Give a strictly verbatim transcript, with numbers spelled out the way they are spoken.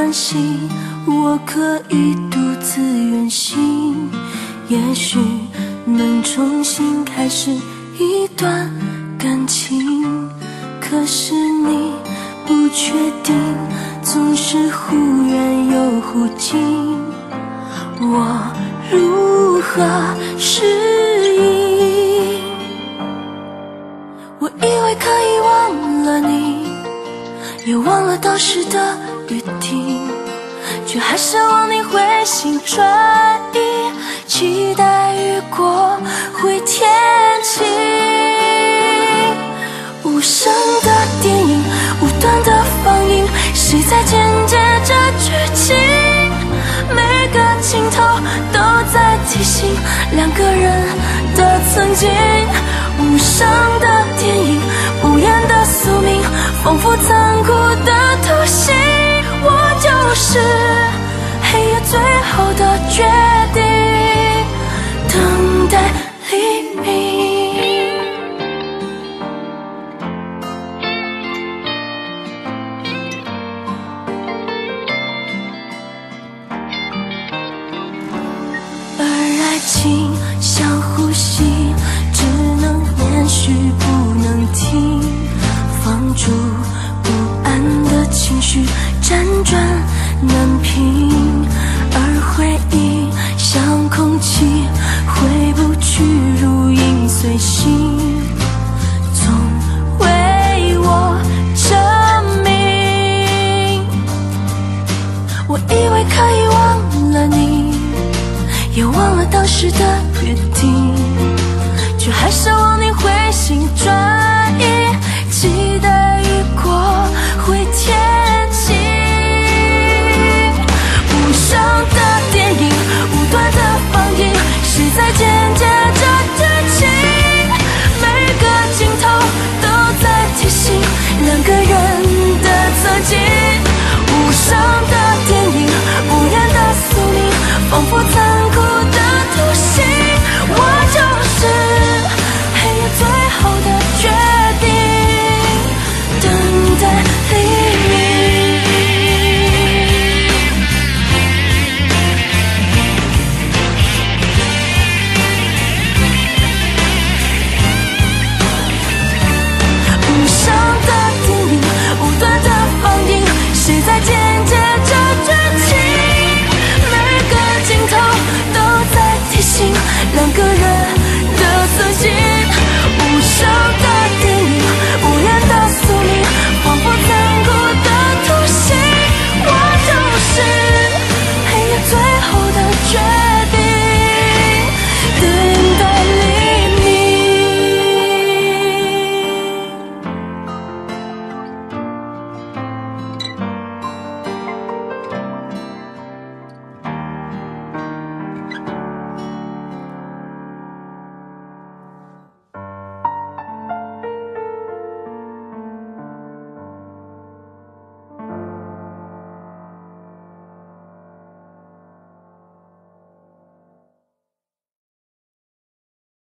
关系，我可以独自远行，也许能重新开始一段感情。可是你不确定，总是忽远又忽近，我如何适应？我以为可以忘了你，也忘了当时的约定，却还是往你回心转意，期待雨过会天晴。无声的电影，无端的放映，谁在剪接着剧情？每个镜头都在提醒两个人的曾经。无声的电影，无言的宿命，仿佛残酷的图形。我就是黑夜最后的决定，等待黎明。而爱情像呼吸，只能延续不能停，放逐不安的情绪，辗转难平。而回忆像空气，回不去，如影随形，总为我证明。我以为可以忘了你，也忘了当时的约定，却还是往你回心转意，期待雨过会天晴。无声的电影，无端的放映，谁在剪接着剧情？每个镜头都在提醒两个人的曾经。无声的